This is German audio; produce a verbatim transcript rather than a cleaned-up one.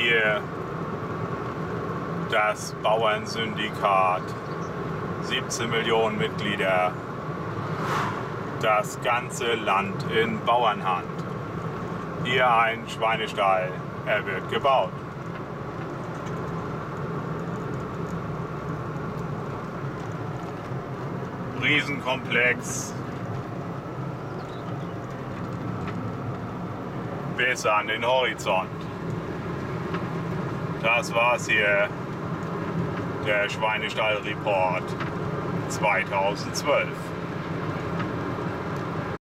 hier das Bauernsyndikat, siebzehn Millionen Mitglieder, das ganze Land in Bauernhand. Hier ein Schweinestall, er wird gebaut. Riesenkomplex bis an den Horizont. Das war's hier, der Schweinestall-Report zweitausendzwölf.